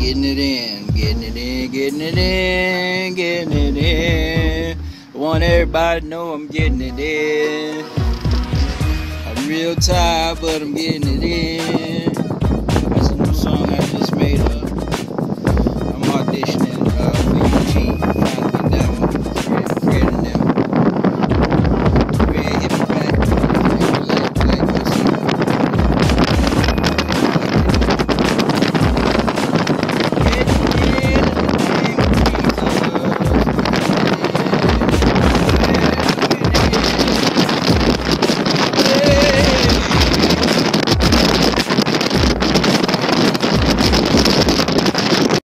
getting it in, getting it in, getting it in, getting it in. I want everybody to know I'm getting it in. I'm real tired, but I'm getting it in.